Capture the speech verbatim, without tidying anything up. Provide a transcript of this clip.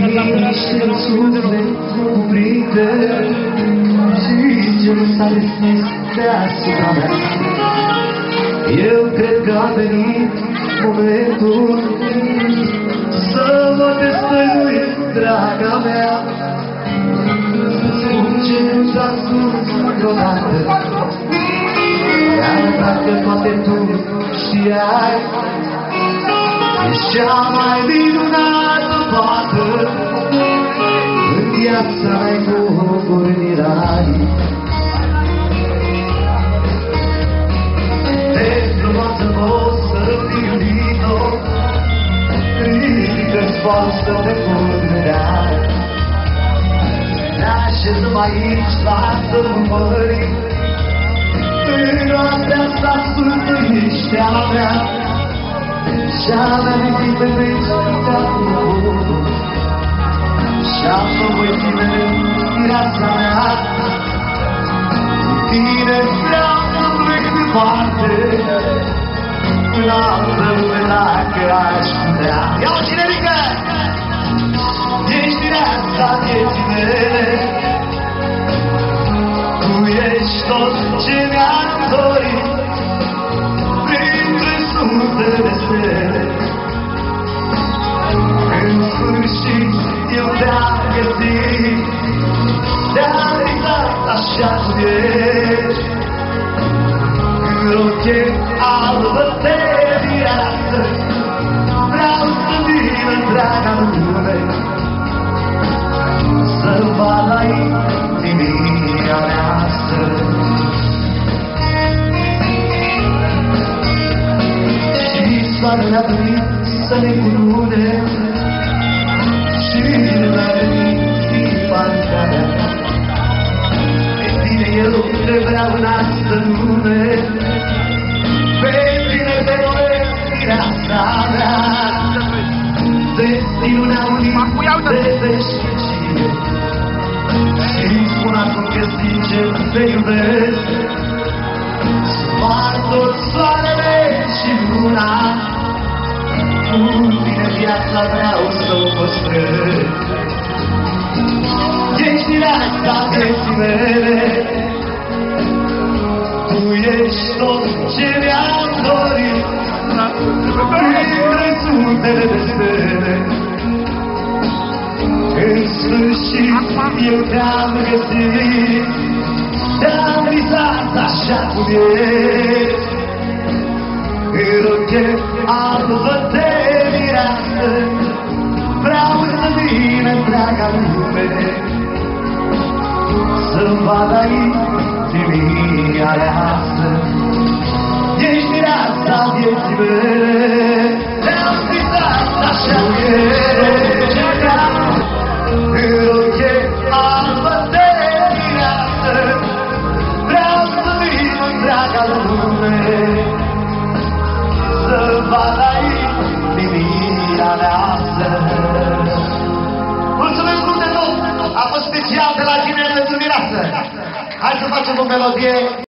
liniște în suflet cuprinde și ce nu s-a desnis deasupra mea. Eu cred că a venit momentul să mă destăinuiesc, draga mea. Spun ce nu ți-a spus vreodată, iar dacă poate tu știai, ești cea mai minunată fată în viața mea cu pornirai. De frumoasă poți să fii iubit-o, ridică-ți față de pornirea. Ne așezăm aici la sărbări, în noaptea asta sfântă ești a mea. Și-am amintit pe veci ca urmă, și-am să voi fi mereu viața mea. Cu tine vreau să plec departe, în altă lume dacă aș putea. Ia-o, generică! Ești viața vieții mele, tu ești tot ce mi-am dorit, printre sute de stele. În sfârșit eu te-am găsit, te-am visat așa cum ești, în roche albă de viață, vreau să vin întreaga lume, să vadă inima noastră. Și soarele a venit să ne cunune, și mi-a venit inima în care pe tine eu te vreau în astă lume, pe tine te doresc viața mea. Destinul ne-a unit de veșnicie și spun acum că sincer te iubesc. Spar tot soarele și luna, cu tine viața vreau să o păstrez. Ești viața vieții mele, tu ești tot ce mi-am dorit, printre sutele de stele. În sfârșit eu te-am găsit, te-am visat așa cum ești, în roche albă de viață, vreau să vin întreaga lume, să-mi vadă inima noastră. Ești viața vieții mele, te-am visat așa cum ești, în roche albă de viață, vreau să vin întreaga lume, să vadă inima noastră. Mulțumesc mult de tot! A fost special de la tine pentru mireasă! Hai să facem o melodie!